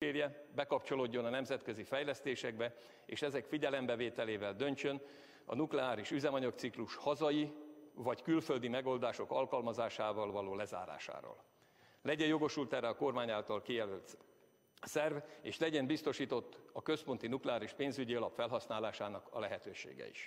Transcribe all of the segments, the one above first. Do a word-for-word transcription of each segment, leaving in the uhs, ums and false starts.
kísérje, bekapcsolódjon a nemzetközi fejlesztésekbe, és ezek figyelembevételével döntsön a nukleáris üzemanyagciklus hazai vagy külföldi megoldások alkalmazásával való lezárásáról. Legyen jogosult erre a kormány által kijelölt szerv, és legyen biztosított a központi nukleáris pénzügyi alap felhasználásának a lehetősége is.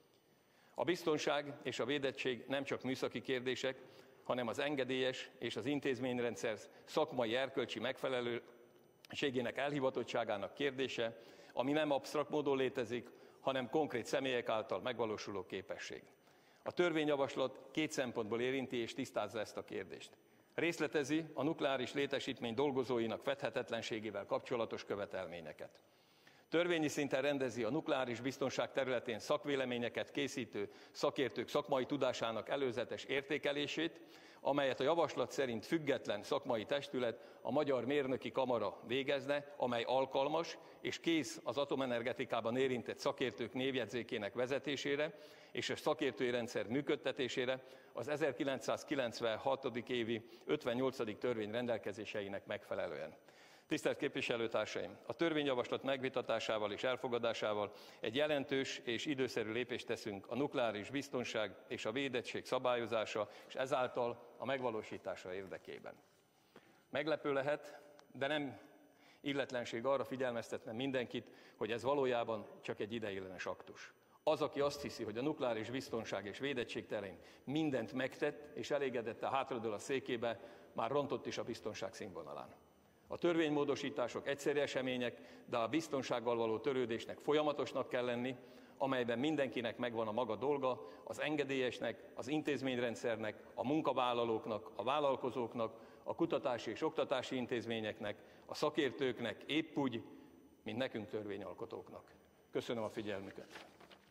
A biztonság és a védettség nem csak műszaki kérdések, hanem az engedélyes és az intézményrendszer szakmai erkölcsi megfelelőségének elhivatottságának kérdése, ami nem absztrakt módon létezik, hanem konkrét személyek által megvalósuló képesség. A törvényjavaslat két szempontból érinti és tisztázza ezt a kérdést. Részletezi a nukleáris létesítmény dolgozóinak fedhetetlenségével kapcsolatos követelményeket. Törvényi szinten rendezi a nukleáris biztonság területén szakvéleményeket készítő szakértők szakmai tudásának előzetes értékelését, amelyet a javaslat szerint független szakmai testület, a Magyar Mérnöki Kamara végezne, amely alkalmas és kész az atomenergetikában érintett szakértők névjegyzékének vezetésére és a szakértői rendszer működtetésére az ezerkilencszázkilencvenhat. évi ötvennyolcadik törvény rendelkezéseinek megfelelően. Tisztelt képviselőtársaim! A törvényjavaslat megvitatásával és elfogadásával egy jelentős és időszerű lépést teszünk a nukleáris biztonság és a védettség szabályozása, és ezáltal a megvalósítása érdekében. Meglepő lehet, de nem illetlenség arra figyelmeztetnem mindenkit, hogy ez valójában csak egy ideiglenes aktus. Az, aki azt hiszi, hogy a nukleáris biztonság és védettség terén mindent megtett, és elégedette hátradől a székébe, már rontott is a biztonság színvonalán. A törvénymódosítások egyszeri események, de a biztonsággal való törődésnek folyamatosnak kell lenni, amelyben mindenkinek megvan a maga dolga, az engedélyesnek, az intézményrendszernek, a munkavállalóknak, a vállalkozóknak, a kutatási és oktatási intézményeknek, a szakértőknek, épp úgy, mint nekünk törvényalkotóknak. Köszönöm a figyelmüket!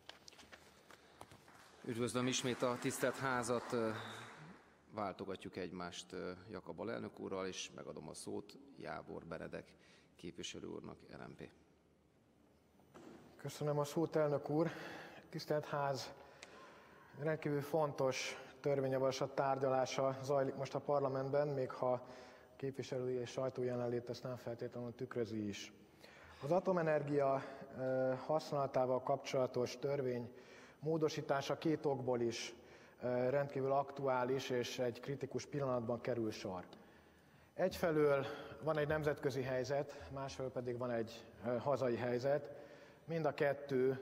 Üdvözlöm ismét a tisztelt házat! Váltogatjuk egymást Jakab alelnök úrral, és megadom a szót Jávor Benedek képviselő úrnak, el em pé. Köszönöm a szót, elnök úr. Tisztelt ház, rendkívül fontos törvényjavaslat tárgyalása zajlik most a parlamentben, még ha képviselői és sajtó jelenlét ezt nem feltétlenül tükrözi is. Az atomenergia használatával kapcsolatos törvény módosítása két okból is rendkívül aktuális és egy kritikus pillanatban kerül sor. Egyfelől van egy nemzetközi helyzet, másfelől pedig van egy hazai helyzet. Mind a kettő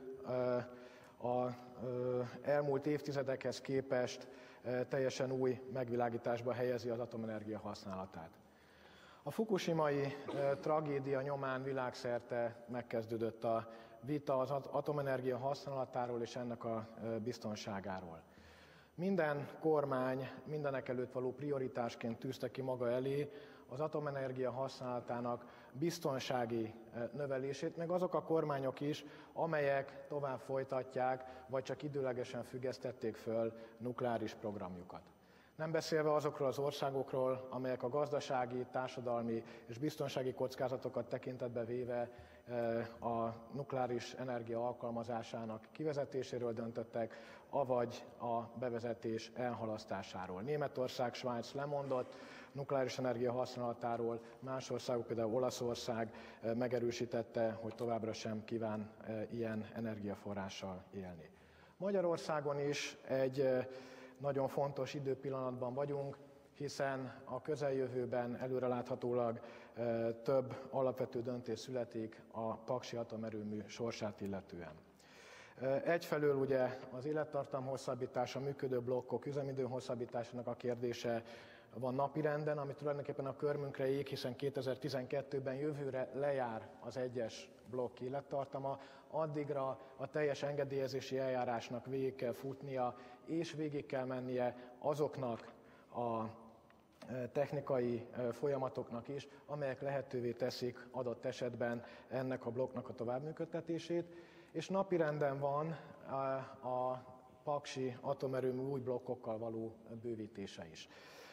az elmúlt évtizedekhez képest teljesen új megvilágításba helyezi az atomenergia használatát. A fukushimai tragédia nyomán világszerte megkezdődött a vita az atomenergia használatáról és ennek a biztonságáról. Minden kormány mindenekelőtt való prioritásként tűzte ki maga elé az atomenergia használatának biztonsági növelését, meg azok a kormányok is, amelyek tovább folytatják, vagy csak időlegesen függesztették föl nukleáris programjukat. Nem beszélve azokról az országokról, amelyek a gazdasági, társadalmi és biztonsági kockázatokat tekintetbe véve a nukleáris energia alkalmazásának kivezetéséről döntöttek, avagy a bevezetés elhalasztásáról. Németország, Svájc lemondott nukleáris energia használatáról, más országok, például Olaszország megerősítette, hogy továbbra sem kíván ilyen energiaforrással élni. Magyarországon is egy nagyon fontos időpillanatban vagyunk, hiszen a közeljövőben előreláthatólag több alapvető döntés születik a paksi atomerőmű sorsát illetően. Egyfelől ugye az élettartam hosszabbítása, működő blokkok üzemidő hosszabbításának a kérdése van napirenden, ami tulajdonképpen a körmünkre ég, hiszen kétezer-tizenkettőben jövőre lejár az egyes blokk élettartama, addigra a teljes engedélyezési eljárásnak végig kell futnia, és végig kell mennie azoknak a technikai folyamatoknak is, amelyek lehetővé teszik adott esetben ennek a blokknak a továbbműködtetését, és napirenden van a paksi atomerőmű új blokkokkal való bővítése is.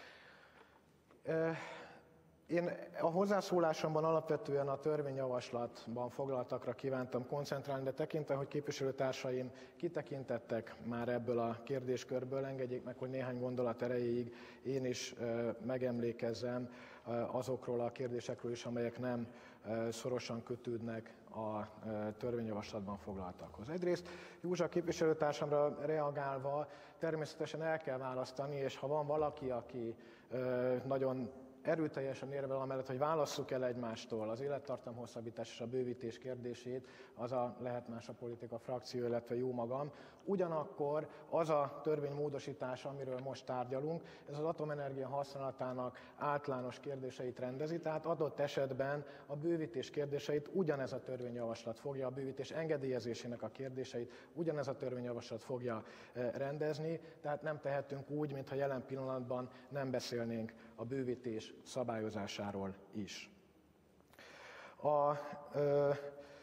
Én a hozzászólásomban alapvetően a törvényjavaslatban foglaltakra kívántam koncentrálni, de tekintve, hogy képviselőtársaim kitekintettek már ebből a kérdéskörből, engedjék meg, hogy néhány gondolat erejéig én is megemlékezzem azokról a kérdésekről is, amelyek nem szorosan kötődnek a törvényjavaslatban foglaltakhoz. Egyrészt Józsa képviselőtársamra reagálva természetesen el kell választani, és ha van valaki, aki nagyon erőteljesen érvel amellett, hogy válasszuk el egymástól az élettartam hosszabbítás és a bővítés kérdését, az a Lehet Más a Politika frakció, illetve jó magam. Ugyanakkor az a törvénymódosítás, amiről most tárgyalunk, ez az atomenergia használatának általános kérdéseit rendezi, tehát adott esetben a bővítés kérdéseit ugyanez a törvényjavaslat fogja, a bővítés engedélyezésének a kérdéseit ugyanez a törvényjavaslat fogja rendezni, tehát nem tehetünk úgy, mintha jelen pillanatban nem beszélnénk a bővítés szabályozásáról is. A ö,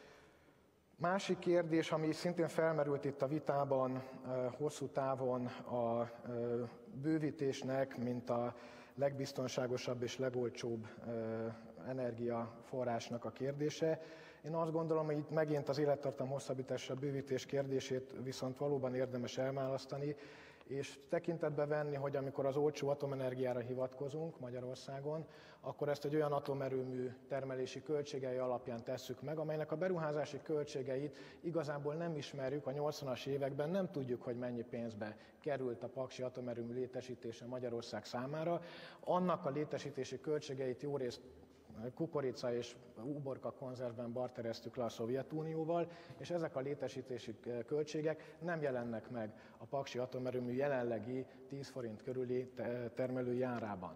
másik kérdés, ami szintén felmerült itt a vitában ö, hosszú távon a ö, bővítésnek, mint a legbiztonságosabb és legolcsóbb ö, energiaforrásnak a kérdése. Én azt gondolom, hogy itt megint az élettartam hosszabbítás, a bővítés kérdését viszont valóban érdemes elválasztani, és tekintetbe venni, hogy amikor az olcsó atomenergiára hivatkozunk Magyarországon, akkor ezt egy olyan atomerőmű termelési költségei alapján tesszük meg, amelynek a beruházási költségeit igazából nem ismerjük, a nyolcvanas években nem tudjuk, hogy mennyi pénzbe került a paksi atomerőmű létesítése Magyarország számára. Annak a létesítési költségeit jórészt kukorica és uborka konzervben bartereztük le a Szovjetunióval, és ezek a létesítési költségek nem jelennek meg a paksi atomerőmű jelenlegi tíz forint körüli termelői árában.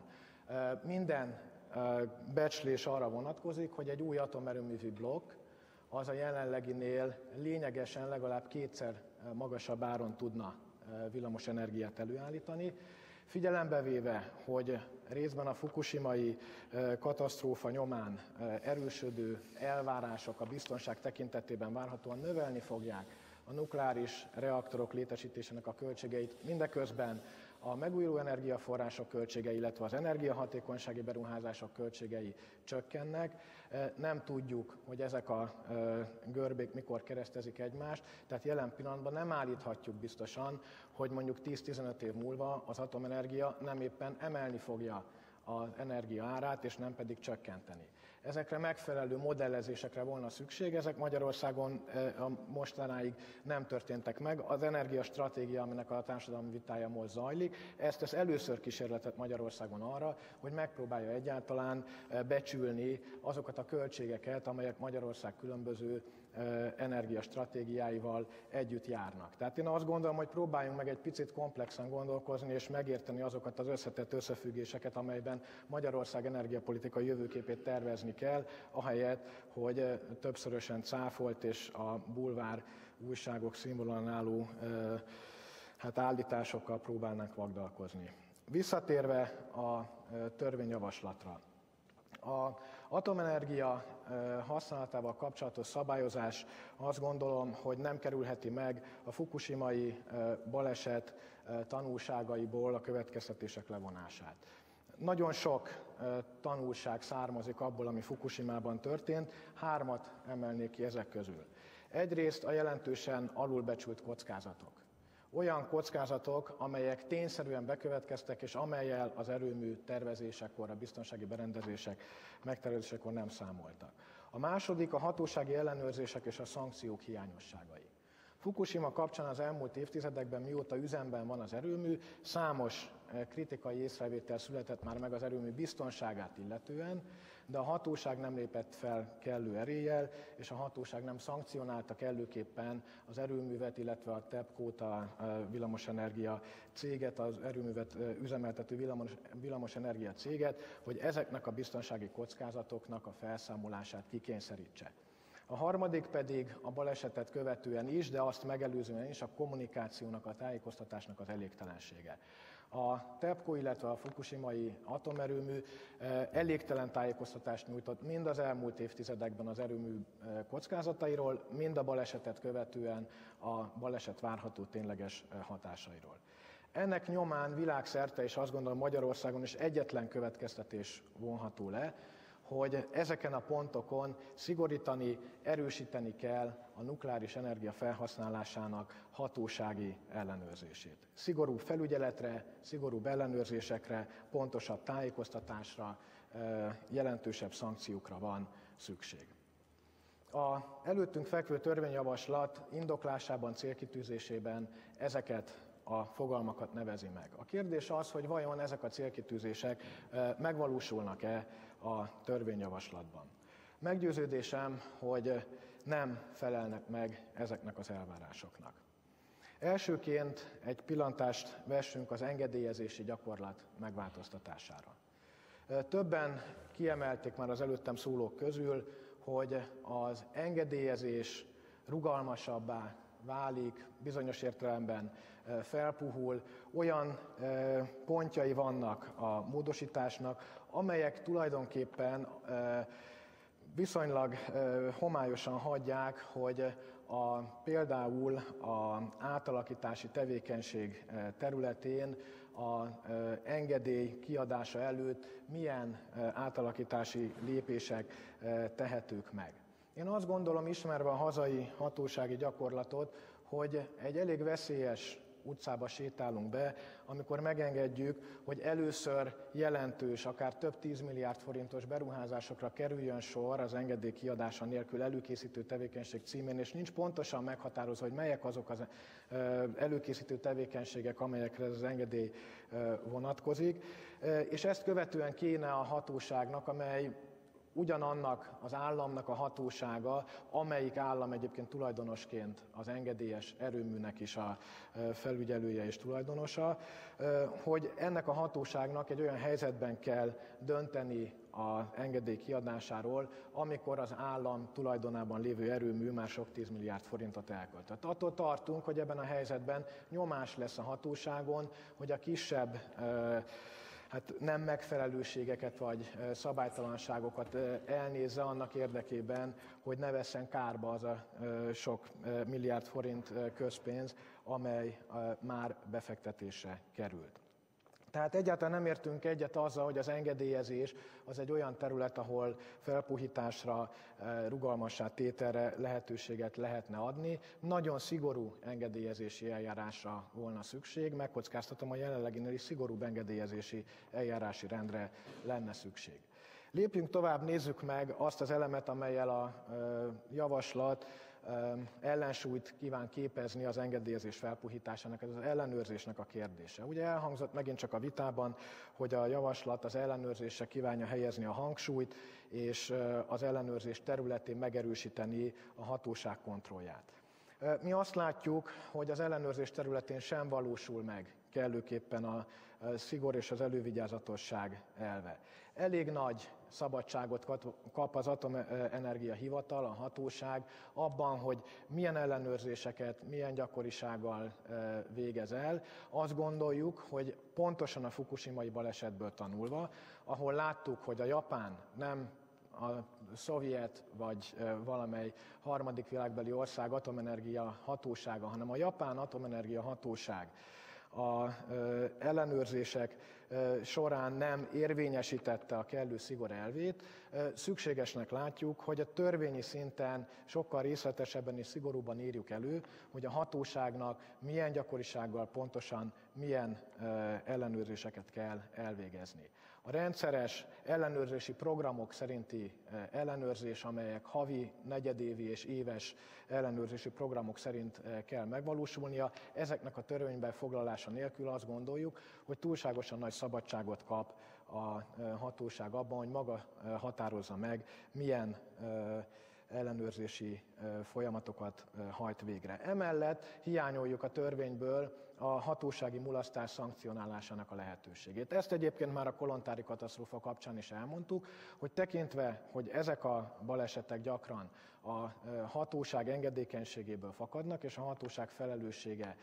Minden becslés arra vonatkozik, hogy egy új atomerőművű blokk az a jelenleginél lényegesen legalább kétszer magasabb áron tudna villamosenergiát előállítani. Figyelembe véve, hogy részben a fukushimai katasztrófa nyomán erősödő elvárások a biztonság tekintetében várhatóan növelni fogják a nukleáris reaktorok létesítésének a költségeit, mindeközben a megújuló energiaforrások költségei, illetve az energiahatékonysági beruházások költségei csökkennek. Nem tudjuk, hogy ezek a görbék mikor keresztezik egymást, tehát jelen pillanatban nem állíthatjuk biztosan, hogy mondjuk tíz-tizenöt év múlva az atomenergia nem éppen emelni fogja az energia árát, és nem pedig csökkenteni. Ezekre megfelelő modellezésekre volna szükség, ezek Magyarországon a mostanáig nem történtek meg. Az energiastratégia, aminek a társadalmi vitája most zajlik, ezt tesz először kísérletet Magyarországon arra, hogy megpróbálja egyáltalán becsülni azokat a költségeket, amelyek Magyarország különböző energiastratégiáival együtt járnak. Tehát én azt gondolom, hogy próbáljunk meg egy picit komplexen gondolkozni és megérteni azokat az összetett összefüggéseket, amelyben Magyarország energiapolitikai jövőképét tervezni kell, ahelyett, hogy többszörösen cáfolt és a bulvár újságok színvonalán álló hát állításokkal próbálnánk vagdalkozni. Visszatérve a törvényjavaslatra. Az atomenergia használatával kapcsolatos szabályozás azt gondolom, hogy nem kerülheti meg a fukushimai baleset tanulságaiból a következtetések levonását. Nagyon sok tanulság származik abból, ami Fukushimában történt, hármat emelnék ki ezek közül. Egyrészt a jelentősen alulbecsült kockázatok. Olyan kockázatok, amelyek tényszerűen bekövetkeztek, és amellyel az erőmű tervezésekor, a biztonsági berendezések megtervezésekor nem számoltak. A második a hatósági ellenőrzések és a szankciók hiányosságai. Fukushima kapcsán az elmúlt évtizedekben, mióta üzemben van az erőmű, számos kritikai észrevétel született már meg az erőmű biztonságát illetően, de a hatóság nem lépett fel kellő eréllyel, és a hatóság nem szankcionálta kellőképpen az erőművet, illetve a TEPCO-t, a villamosenergia céget, az erőművet üzemeltető villamos, villamosenergia céget, hogy ezeknek a biztonsági kockázatoknak a felszámolását kikényszerítse. A harmadik pedig a balesetet követően is, de azt megelőzően is a kommunikációnak, a tájékoztatásnak az elégtelensége. A TEPCO, illetve a fukushimai atomerőmű elégtelen tájékoztatást nyújtott mind az elmúlt évtizedekben az erőmű kockázatairól, mind a balesetet követően a baleset várható tényleges hatásairól. Ennek nyomán világszerte, és azt gondolom Magyarországon is egyetlen következtetés vonható le, hogy ezeken a pontokon szigorítani, erősíteni kell a nukleáris energia felhasználásának hatósági ellenőrzését. Szigorúbb felügyeletre, szigorúbb ellenőrzésekre, pontosabb tájékoztatásra jelentősebb szankciókra van szükség. A előttünk fekvő törvényjavaslat indoklásában, célkitűzésében ezeket a fogalmakat nevezi meg. A kérdés az, hogy vajon ezek a célkitűzések megvalósulnak-e a törvényjavaslatban. Meggyőződésem, hogy nem felelnek meg ezeknek az elvárásoknak. Elsőként egy pillantást vessünk az engedélyezési gyakorlat megváltoztatására. Többen kiemelték már az előttem szólók közül, hogy az engedélyezés rugalmasabbá válik, bizonyos értelemben felpuhul, olyan pontjai vannak a módosításnak, amelyek tulajdonképpen viszonylag homályosan hagyják, hogy a, például az átalakítási tevékenység területén az engedély kiadása előtt milyen átalakítási lépések tehetők meg. Én azt gondolom, ismerve a hazai hatósági gyakorlatot, hogy egy elég veszélyes utcába sétálunk be, amikor megengedjük, hogy először jelentős, akár több tízmilliárd forintos beruházásokra kerüljön sor az engedély kiadása nélkül előkészítő tevékenység címén, és nincs pontosan meghatározva, hogy melyek azok az előkészítő tevékenységek, amelyekre ez az engedély vonatkozik. És ezt követően kéne a hatóságnak, amely ugyanannak az államnak a hatósága, amelyik állam egyébként tulajdonosként az engedélyes erőműnek is a felügyelője és tulajdonosa, hogy ennek a hatóságnak egy olyan helyzetben kell dönteni az engedély kiadásáról, amikor az állam tulajdonában lévő erőmű már sok tízmilliárd forintot elkölt. Tehát attól tartunk, hogy ebben a helyzetben nyomás lesz a hatóságon, hogy a kisebb hát nem megfelelőségeket vagy szabálytalanságokat elnézze annak érdekében, hogy ne vesszen kárba az a sok milliárd forint közpénz, amely már befektetésre került. Tehát egyáltalán nem értünk egyet azzal, hogy az engedélyezés az egy olyan terület, ahol felpuhításra, rugalmassá tételre lehetőséget lehetne adni. Nagyon szigorú engedélyezési eljárásra volna szükség, megkockáztatom, a jelenleginél is szigorúbb engedélyezési eljárási rendre lenne szükség. Lépjünk tovább, nézzük meg azt az elemet, amellyel a javaslat ellensúlyt kíván képezni az engedélyezés felpuhításának, ez az ellenőrzésnek a kérdése. Ugye elhangzott megint csak a vitában, hogy a javaslat az ellenőrzésre kívánja helyezni a hangsúlyt, és az ellenőrzés területén megerősíteni a hatóság kontrollját. Mi azt látjuk, hogy az ellenőrzés területén sem valósul meg kellőképpen a szigor és az elővigyázatosság elve. Elég nagy szabadságot kap az Atomenergia Hivatal, a hatóság abban, hogy milyen ellenőrzéseket, milyen gyakorisággal végez el. Azt gondoljuk, hogy pontosan a fukushimai balesetből tanulva, ahol láttuk, hogy a japán nem a szovjet vagy valamely harmadik világbeli ország atomenergia hatósága, hanem a japán atomenergia hatóság az ellenőrzések során nem érvényesítette a kellő szigor elvét. Szükségesnek látjuk, hogy a törvényi szinten sokkal részletesebben és szigorúbban írjuk elő, hogy a hatóságnak milyen gyakorisággal pontosan milyen ellenőrzéseket kell elvégezni. A rendszeres ellenőrzési programok szerinti ellenőrzés, amelyek havi, negyedévi és éves ellenőrzési programok szerint kell megvalósulnia, ezeknek a törvényben foglalása nélkül azt gondoljuk, hogy túlságosan nagy szabadságot kap a hatóság abban, hogy maga határozza meg, milyen ellenőrzési folyamatokat hajt végre. Emellett hiányoljuk a törvényből a hatósági mulasztás szankcionálásának a lehetőségét. Ezt egyébként már a kolontári katasztrófa kapcsán is elmondtuk, hogy tekintve, hogy ezek a balesetek gyakran a hatóság engedékenységéből fakadnak, és a hatóság felelőssége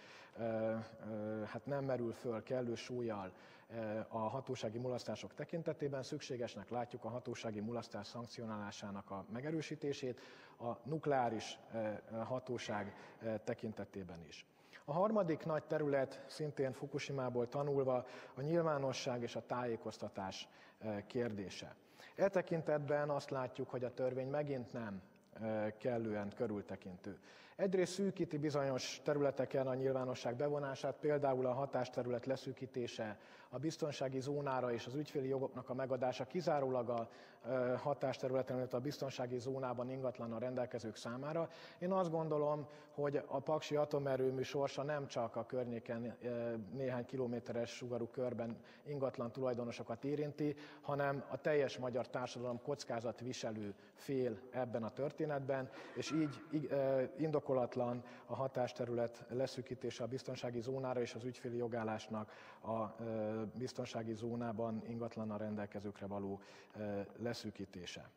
hát nem merül föl kellő súllyal a hatósági mulasztások tekintetében, szükségesnek látjuk a hatósági mulasztás szankcionálásának a megerősítését a nukleáris hatóság tekintetében is. A harmadik nagy terület, szintén Fukushimából tanulva, a nyilvánosság és a tájékoztatás kérdése. E tekintetben azt látjuk, hogy a törvény megint nem kellően körültekintő. Egyrészt szűkíti bizonyos területeken a nyilvánosság bevonását, például a hatásterület leszűkítése, a biztonsági zónára és az ügyféli jogoknak a megadása kizárólag a hatásterületen, illetve a biztonsági zónában ingatlannal rendelkezők számára. Én azt gondolom, hogy a paksi atomerőmű sorsa nem csak a környéken néhány kilométeres sugarú körben ingatlan tulajdonosokat érinti, hanem a teljes magyar társadalom kockázatviselő fél ebben a történetben, és így indokolatlan a hatásterület leszűkítése a biztonsági zónára és az ügyféli jogállásnak a biztonsági zónában ingatlannal rendelkezőkre való leszűkítése.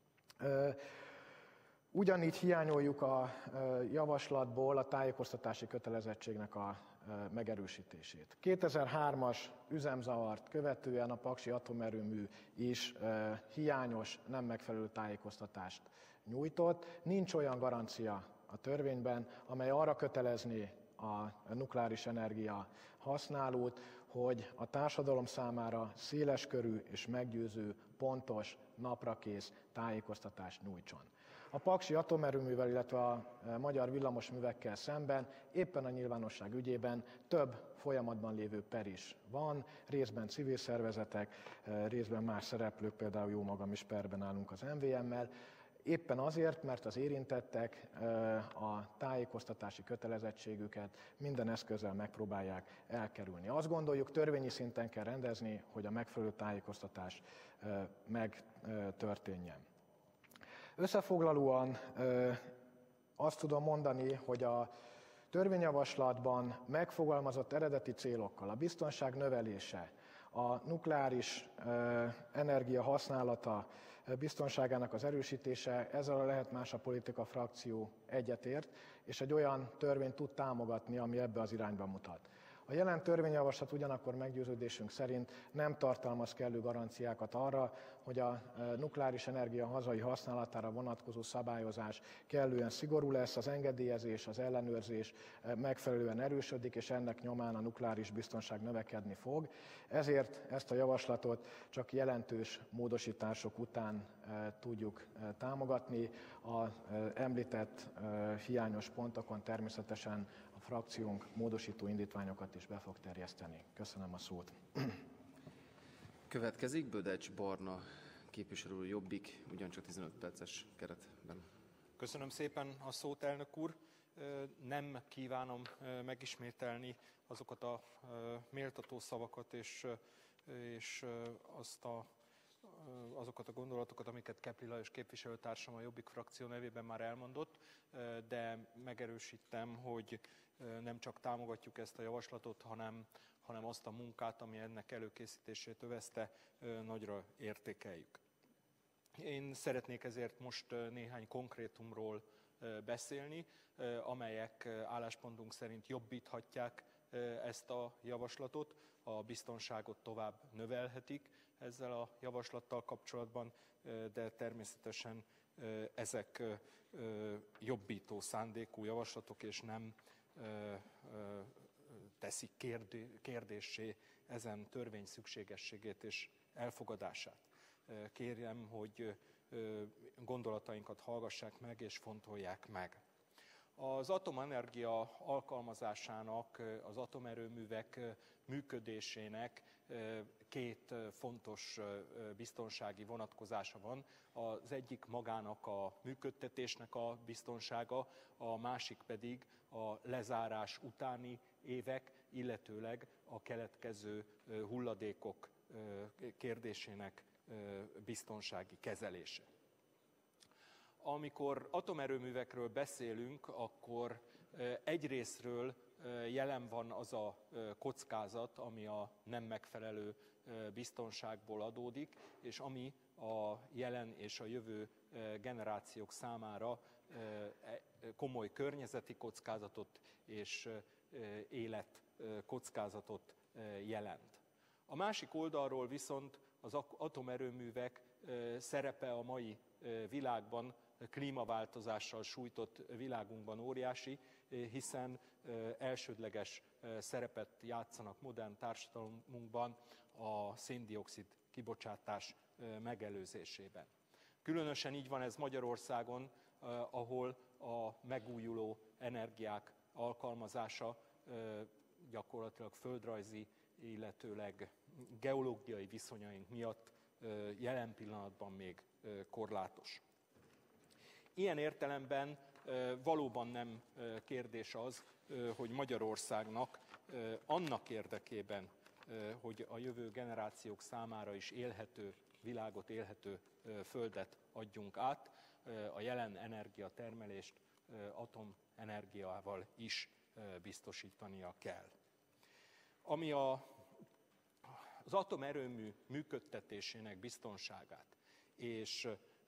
Ugyanígy hiányoljuk a javaslatból a tájékoztatási kötelezettségnek a megerősítését. kétezer-hármas üzemzavart követően a paksi atomerőmű is hiányos, nem megfelelő tájékoztatást nyújtott. Nincs olyan garancia a törvényben, amely arra kötelezné a nukleáris energia használót, hogy a társadalom számára széleskörű és meggyőző, pontos, naprakész tájékoztatást nyújtson. A paksi atomerőművel, illetve a magyar villamosművekkel szemben éppen a nyilvánosság ügyében több folyamatban lévő per is van, részben civil szervezetek, részben más szereplők, például jó magam is perben állunk az em vé emmel, éppen azért, mert az érintettek a tájékoztatási kötelezettségüket minden eszközzel megpróbálják elkerülni. Azt gondoljuk, törvényi szinten kell rendezni, hogy a megfelelő tájékoztatás megtörténjen. Összefoglalóan azt tudom mondani, hogy a törvényjavaslatban megfogalmazott eredeti célokkal, a biztonság növelése, a nukleáris energia használata biztonságának az erősítése, ezzel a Lehet Más a Politika frakció egyetért, és egy olyan törvényt tud támogatni, ami ebbe az irányba mutat. A jelen törvényjavaslat ugyanakkor meggyőződésünk szerint nem tartalmaz kellő garanciákat arra, hogy a nukleáris energia hazai használatára vonatkozó szabályozás kellően szigorú lesz, az engedélyezés, az ellenőrzés megfelelően erősödik, és ennek nyomán a nukleáris biztonság növekedni fog. Ezért ezt a javaslatot csak jelentős módosítások után tudjuk támogatni. Az említett hiányos pontokon természetesen a frakciónk módosító indítványokat is be fog terjeszteni. Köszönöm a szót. Következik Bödecs Barna képviselő úr, Jobbik, ugyancsak tizenöt perces keretben. Köszönöm szépen a szót, elnök úr. Nem kívánom megismételni azokat a méltató szavakat és, és azt a, azokat a gondolatokat, amiket Kepli Lajos képviselőtársam a Jobbik frakció nevében már elmondott, de megerősítem, hogy nem csak támogatjuk ezt a javaslatot, hanem, hanem azt a munkát, ami ennek előkészítését övezte, nagyra értékeljük. Én szeretnék ezért most néhány konkrétumról beszélni, amelyek álláspontunk szerint jobbíthatják ezt a javaslatot, a biztonságot tovább növelhetik ezzel a javaslattal kapcsolatban, de természetesen ezek jobbító szándékú javaslatok, és nem teszik kérdéssé ezen törvény szükségességét és elfogadását. Kérjem, hogy gondolatainkat hallgassák meg és fontolják meg. Az atomenergia alkalmazásának, az atomerőművek működésének két fontos biztonsági vonatkozása van. Az egyik magának a működtetésnek a biztonsága, a másik pedig a lezárás utáni évek, illetőleg a keletkező hulladékok kérdésének biztonsági kezelése. Amikor atomerőművekről beszélünk, akkor egyrészről jelen van az a kockázat, ami a nem megfelelő biztonságból adódik, és ami a jelen és a jövő generációk számára komoly környezeti kockázatot és életkockázatot jelent. A másik oldalról viszont az atomerőművek szerepe a mai világban, klímaváltozással sújtott világunkban óriási, hiszen elsődleges szerepet játszanak modern társadalmunkban a szén-dioxid kibocsátás megelőzésében. Különösen így van ez Magyarországon, ahol a megújuló energiák alkalmazása gyakorlatilag földrajzi, illetőleg geológiai viszonyaink miatt jelen pillanatban még korlátos. Ilyen értelemben valóban nem kérdés az, hogy Magyarországnak annak érdekében, hogy a jövő generációk számára is élhető világot, élhető földet adjunk át, a jelen energiatermelést atomenergiával is biztosítania kell. Ami a, az atomerőmű működtetésének biztonságát és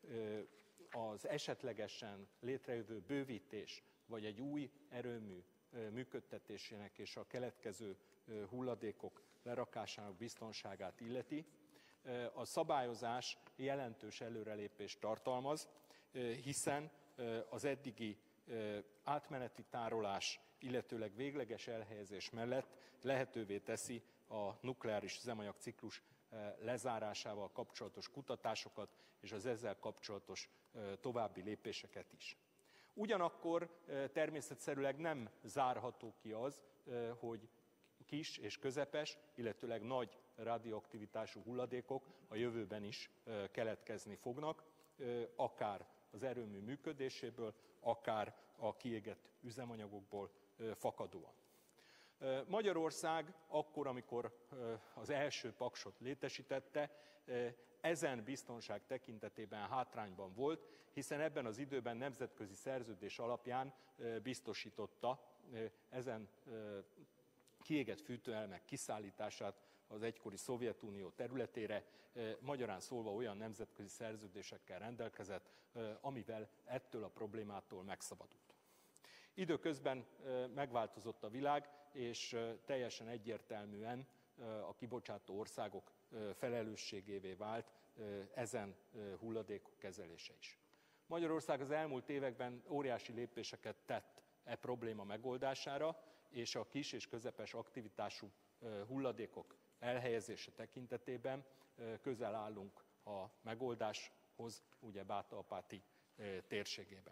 az esetlegesen létrejövő bővítés vagy egy új erőmű működtetésének és a keletkező hulladékok lerakásának biztonságát illeti, a szabályozás jelentős előrelépést tartalmaz, hiszen az eddigi átmeneti tárolás, illetőleg végleges elhelyezés mellett lehetővé teszi a nukleáris üzemanyagciklus lezárásával kapcsolatos kutatásokat és az ezzel kapcsolatos további lépéseket is. Ugyanakkor természetszerűleg nem zárható ki az, hogy kis és közepes, illetőleg nagy radioaktivitású hulladékok a jövőben is keletkezni fognak, akár az erőmű működéséből, akár a kiégett üzemanyagokból fakadóan. Magyarország akkor, amikor az első paksot létesítette, ezen biztonság tekintetében hátrányban volt, hiszen ebben az időben nemzetközi szerződés alapján biztosította ezen kiégett fűtőelemek kiszállítását az egykori Szovjetunió területére, magyarán szólva olyan nemzetközi szerződésekkel rendelkezett, amivel ettől a problémától megszabadult. Időközben megváltozott a világ, és teljesen egyértelműen a kibocsátó országok felelősségévé vált ezen hulladékok kezelése is. Magyarország az elmúlt években óriási lépéseket tett e probléma megoldására, és a kis és közepes aktivitású hulladékok elhelyezése tekintetében közel állunk a megoldáshoz, ugye Bátoralpáti térségében.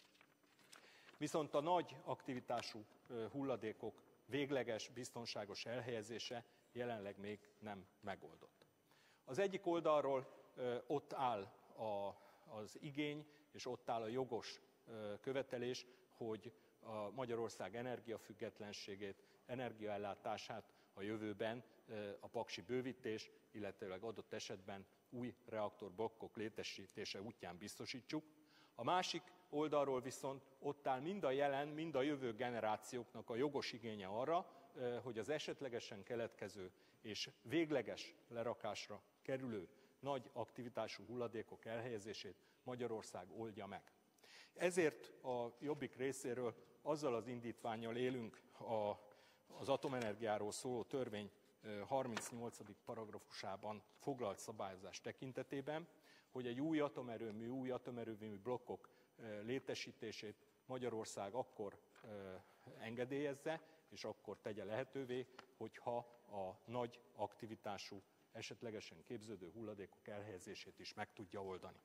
Viszont a nagy aktivitású hulladékok végleges, biztonságos elhelyezése jelenleg még nem megoldott. Az egyik oldalról ott áll a, az igény, és ott áll a jogos követelés, hogy a Magyarország energiafüggetlenségét, energiaellátását a jövőben a paksi bővítés, illetőleg adott esetben új reaktorblokkok létesítése útján biztosítsuk. A másik oldalról viszont ott áll mind a jelen, mind a jövő generációknak a jogos igénye arra, hogy az esetlegesen keletkező és végleges lerakásra kerülő nagy aktivitású hulladékok elhelyezését Magyarország oldja meg. Ezért a Jobbik részéről azzal az indítvánnyal élünk a, az atomenergiáról szóló törvény harmincnyolcadik paragrafusában foglalt szabályozás tekintetében, hogy egy új atomerőmű, új atomerőmű blokkok létesítését Magyarország akkor engedélyezze, és akkor tegye lehetővé, hogyha a nagy aktivitású, esetlegesen képződő hulladékok elhelyezését is meg tudja oldani.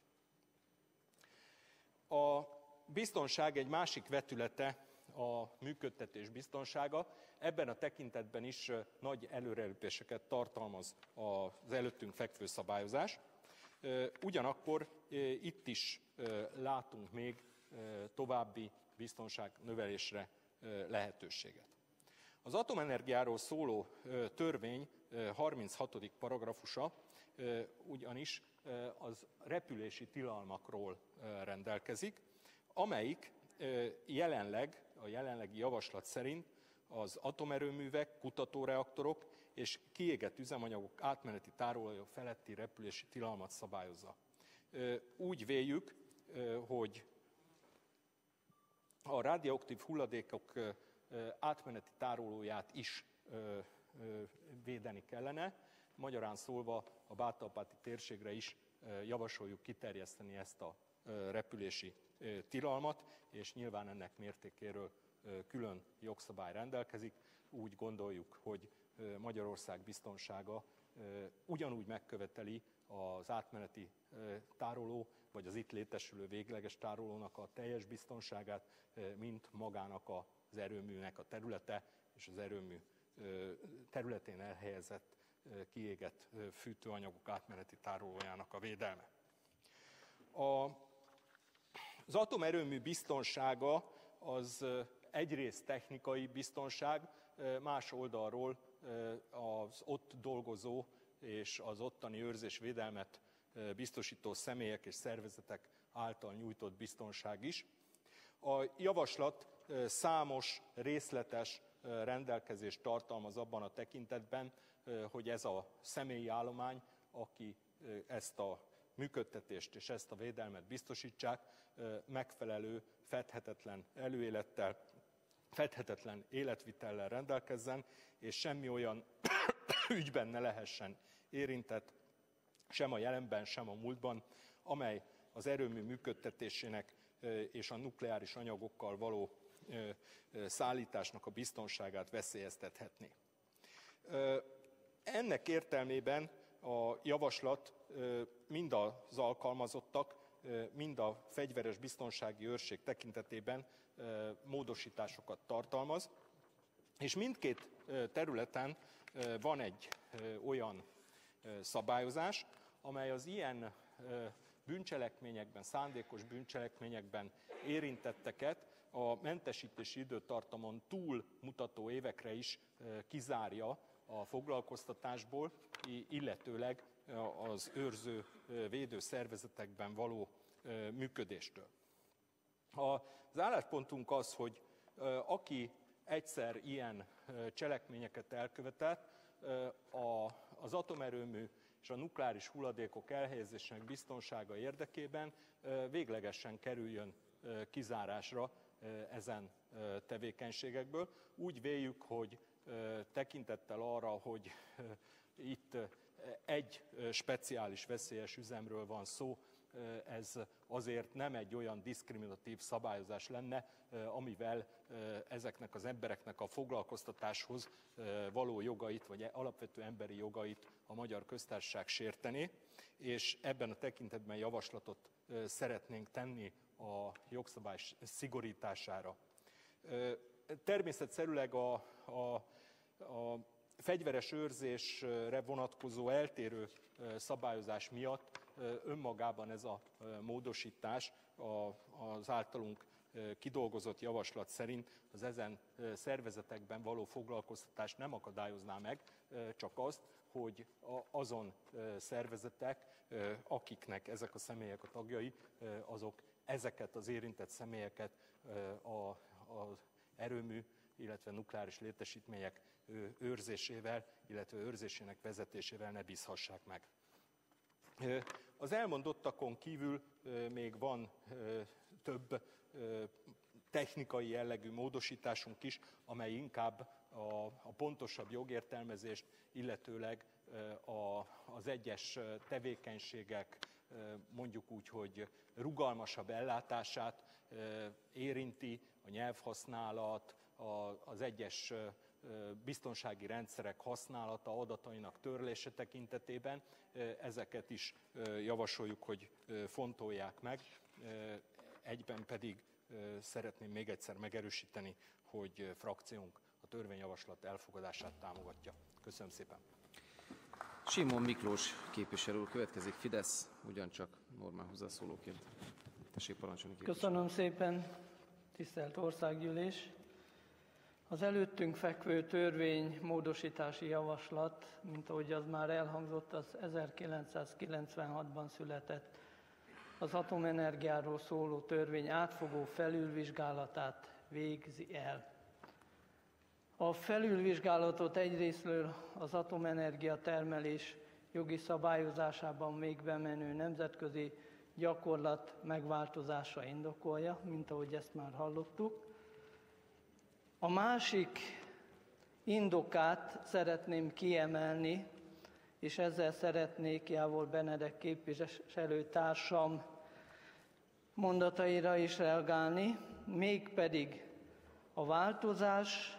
A biztonság egy másik vetülete a működtetés biztonsága. Ebben a tekintetben is nagy előrelépéseket tartalmaz az előttünk fekvő szabályozás. Ugyanakkor itt is látunk még további biztonságnövelésre lehetőséget. Az atomenergiáról szóló törvény harminchatodik paragrafusa ugyanis az repülési tilalmakról rendelkezik, amelyik jelenleg, a jelenlegi javaslat szerint az atomerőművek, kutatóreaktorok és kiégett üzemanyagok átmeneti tárolója feletti repülési tilalmat szabályozza. Úgy véljük, hogy a radioaktív hulladékok átmeneti tárolóját is védeni kellene. Magyarán szólva a Bátoralpáti térségre is javasoljuk kiterjeszteni ezt a repülési tilalmat, és nyilván ennek mértékéről külön jogszabály rendelkezik. Úgy gondoljuk, hogy Magyarország biztonsága ugyanúgy megköveteli az átmeneti tároló, vagy az itt létesülő végleges tárolónak a teljes biztonságát, mint magának az erőműnek a területe és az erőmű területén elhelyezett kiégett fűtőanyagok átmeneti tárolójának a védelme. A, az atomerőmű biztonsága az egyrészt technikai biztonság, más oldalról az ott dolgozó és az ottani őrzésvédelmet biztosító személyek és szervezetek által nyújtott biztonság is. A javaslat számos részletes rendelkezést tartalmaz abban a tekintetben, hogy ez a személyi állomány, aki ezt a működtetést és ezt a védelmet biztosítsák, megfelelő, fedhetetlen előélettel, fedhetetlen életvitellel rendelkezzen, és semmi olyan ügyben ne lehessen érintett, sem a jelenben, sem a múltban, amely az erőmű működtetésének és a nukleáris anyagokkal való szállításnak a biztonságát veszélyeztethetné. Ennek értelmében a javaslat mind az alkalmazottak, mind a fegyveres biztonsági őrség tekintetében módosításokat tartalmaz, és mindkét területen van egy olyan szabályozás, amely az ilyen bűncselekményekben, szándékos bűncselekményekben érintetteket a mentesítési időtartamon túl mutató évekre is kizárja a foglalkoztatásból, illetőleg az őrző védő szervezetekben való működéstől. Az álláspontunk az, hogy aki egyszer ilyen cselekményeket elkövetett, az atomerőmű és a nukleáris hulladékok elhelyezésének biztonsága érdekében véglegesen kerüljön kizárásra ezen tevékenységekből. Úgy véljük, hogy tekintettel arra, hogy itt egy speciális veszélyes üzemről van szó, ez azért nem egy olyan diszkriminatív szabályozás lenne, amivel ezeknek az embereknek a foglalkoztatáshoz való jogait, vagy alapvető emberi jogait a Magyar Köztársaság sértené, és ebben a tekintetben javaslatot szeretnénk tenni a jogszabály szigorítására. Természetszerűleg a, a, a fegyveres őrzésre vonatkozó eltérő szabályozás miatt önmagában ez a módosítás az általunk kidolgozott javaslat szerint az ezen szervezetekben való foglalkoztatást nem akadályozná meg, csak azt, hogy azon szervezetek, akiknek ezek a személyek a tagjai, azok ezeket az érintett személyeket az erőmű, illetve nukleáris létesítmények őrzésével, illetve őrzésének vezetésével ne bízhassák meg. Az elmondottakon kívül még van több technikai jellegű módosításunk is, amely inkább a, a pontosabb jogértelmezést, illetőleg a, az egyes tevékenységek, mondjuk úgy, hogy rugalmasabb ellátását érinti, a nyelvhasználat, az egyes biztonsági rendszerek használata, adatainak törlése tekintetében. Ezeket is javasoljuk, hogy fontolják meg. Egyben pedig szeretném még egyszer megerősíteni, hogy frakciónk a törvényjavaslat elfogadását támogatja. Köszönöm szépen. Simon Miklós képviselő úr következik, Fidesz, ugyancsak normál hozzászólóként. Tessék parancsolni, képviselő. Köszönöm szépen, tisztelt Országgyűlés! Az előttünk fekvő törvény módosítási javaslat, mint ahogy az már elhangzott, az ezerkilencszázkilencvenhatban született az atomenergiáról szóló törvény átfogó felülvizsgálatát végzi el. A felülvizsgálatot egyrésztről az atomenergia termelés jogi szabályozásában még bemenő nemzetközi gyakorlat megváltozása indokolja, mint ahogy ezt már hallottuk. A másik indokát szeretném kiemelni, és ezzel szeretnék Jávor Benedek képviselőtársam mondataira is reagálni, mégpedig a változás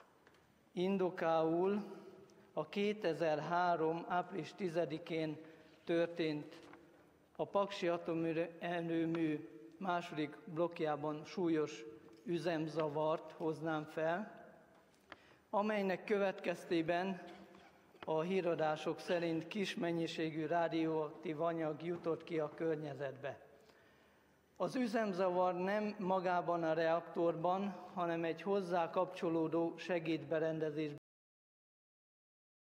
indokául a kétezer-három. április tizedikén történt a Paksi atomerőmű második blokkjában súlyos üzemzavart hoznám fel, amelynek következtében a híradások szerint kis mennyiségű rádióaktív anyag jutott ki a környezetbe. Az üzemzavar nem magában a reaktorban, hanem egy hozzá kapcsolódó segédberendezésben